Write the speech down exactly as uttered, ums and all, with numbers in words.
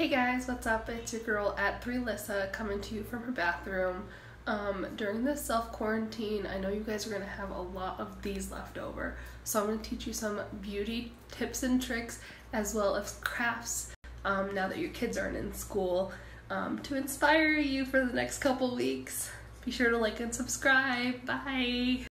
Hey guys, what's up? It's your girl at three Lissa coming to you from her bathroom. Um, during this self-quarantine, I know you guys are going to have a lot of these left over. So I'm going to teach you some beauty tips and tricks as well as crafts um, now that your kids aren't in school um, to inspire you for the next couple weeks. Be sure to like and subscribe. Bye!